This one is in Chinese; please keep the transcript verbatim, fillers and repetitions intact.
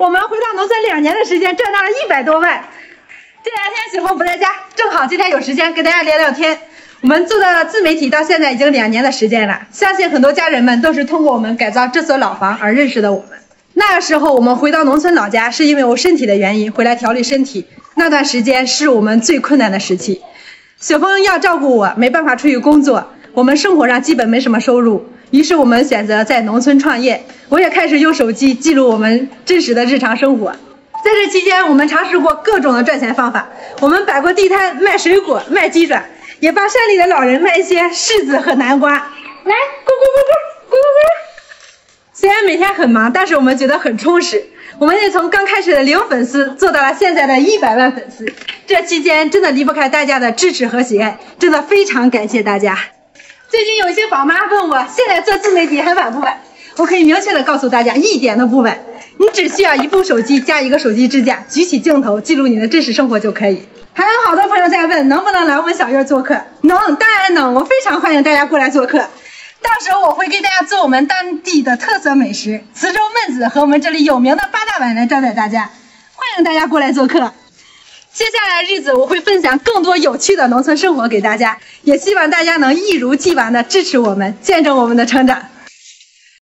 我们回到农村两年的时间，赚到了一百多万。这两天小峰不在家，正好今天有时间跟大家聊聊天。我们做的自媒体到现在已经两年的时间了，相信很多家人们都是通过我们改造这所老房而认识的我们。那个时候我们回到农村老家，是因为我身体的原因回来调理身体，那段时间是我们最困难的时期。小峰要照顾我，没办法出去工作，我们生活上基本没什么收入，于是我们选择在农村创业。我也开始用手机记录我们真实的日常生活。在这期间，我们尝试过各种的赚钱方法，我们摆过地摊，卖水果，卖鸡爪，也帮山里的老人卖一些柿子和南瓜。来，咕咕咕咕，咕咕咕。虽然每天很忙，但是我们觉得很充实。我们也从刚开始的零粉丝做到了现在的一百万粉丝。这期间真的离不开大家的支持和喜爱，真的非常感谢大家。最近有一些宝妈问我，现在做自媒体还晚不晚？我可以明确的告诉大家，一点都不晚。你只需要一部手机加一个手机支架，举起镜头记录你的真实生活就可以。还有好多朋友在问，能不能来我们小院做客？能，当然能，我非常欢迎大家过来做客。到时候我会给大家做我们当地的特色美食，磁州焖子和我们这里有名的八大碗来招待大家，欢迎大家过来做客。接下来的日子我会分享更多有趣的农村生活给大家，也希望大家能一如既往的支持我们，见证我们的成长。